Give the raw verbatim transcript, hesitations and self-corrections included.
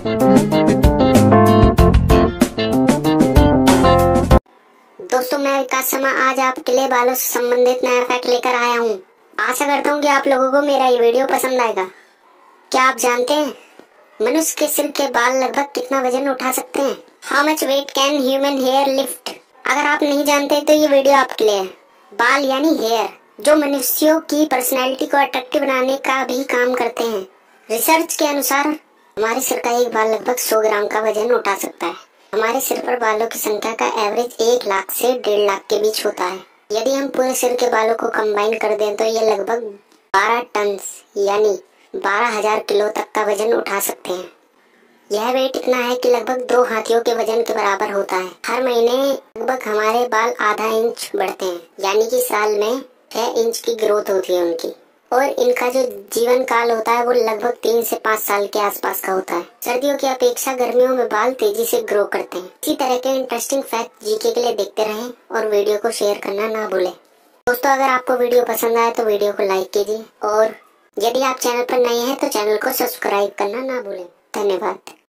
दोस्तों, मैं विकास शर्मा आज आपके लिए बालों से संबंधित नया फैक्ट लेकर आया हूँ। आशा करता हूँ कि आप लोगों को मेरा ये वीडियो पसंद आएगा। क्या आप जानते हैं मनुष्य के सिर के बाल लगभग कितना वजन उठा सकते हैं? How much weight can human hair lift? अगर आप नहीं जानते तो ये वीडियो आपके लिए है। बाल यानी हेयर, जो मनुष्यों की पर्सनैलिटी को अट्रैक्टिव बनाने का भी काम करते हैं। रिसर्च के अनुसार हमारे सिर का एक बाल लगभग सौ ग्राम का वजन उठा सकता है। हमारे सिर पर बालों की संख्या का एवरेज एक लाख से डेढ़ लाख के बीच होता है। यदि हम पूरे सिर के बालों को कंबाइन कर दें तो ये लगभग बारह टन यानी बारह हजार किलो तक का वजन उठा सकते हैं। यह वेट इतना है कि लगभग दो हाथियों के वजन के बराबर होता है। हर महीने लगभग हमारे बाल आधा इंच बढ़ते हैं, यानी कि साल में छह इंच की ग्रोथ होती है उनकी। और इनका जो जीवन काल होता है वो लगभग तीन से पाँच साल के आसपास का होता है। सर्दियों की अपेक्षा गर्मियों में बाल तेजी से ग्रो करते हैं। इसी तरह के इंटरेस्टिंग फैक्ट जीके के लिए देखते रहें और वीडियो को शेयर करना ना भूलें। दोस्तों, अगर आपको वीडियो पसंद आए तो वीडियो को लाइक कीजिए और यदि आप चैनल पर नए हैं तो चैनल को सब्सक्राइब करना ना भूलें। धन्यवाद।